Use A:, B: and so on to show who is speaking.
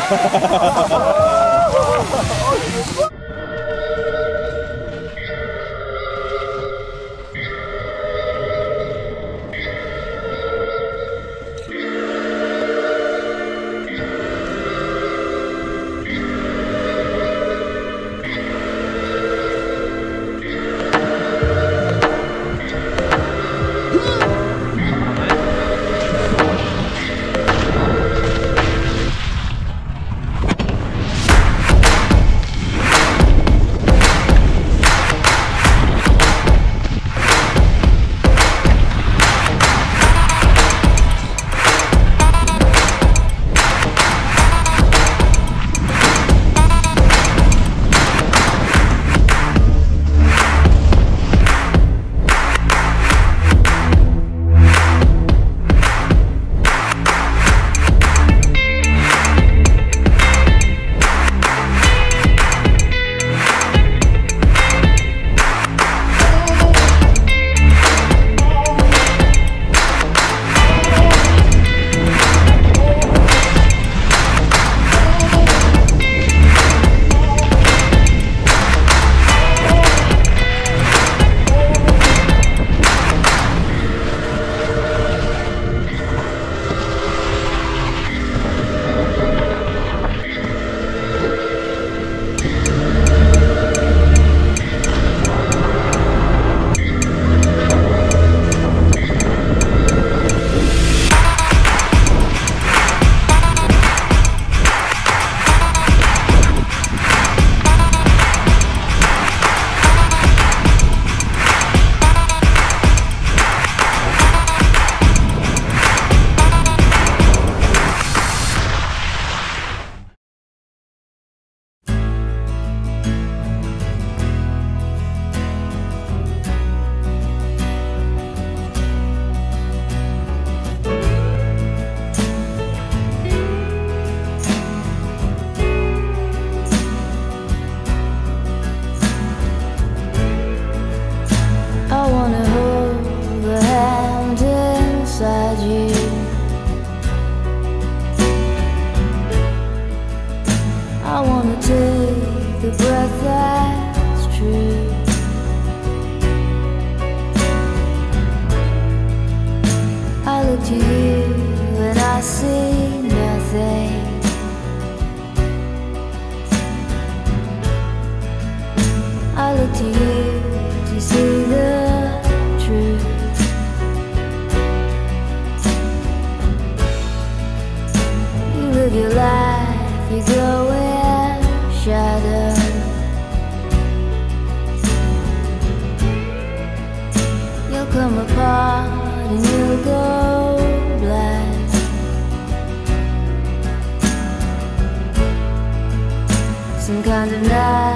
A: the breath that's true. I look to you and I see nothing. I look to you to see the truth. You live your life, you go in shadow. You'll come apart and you'll go black. Some kind of night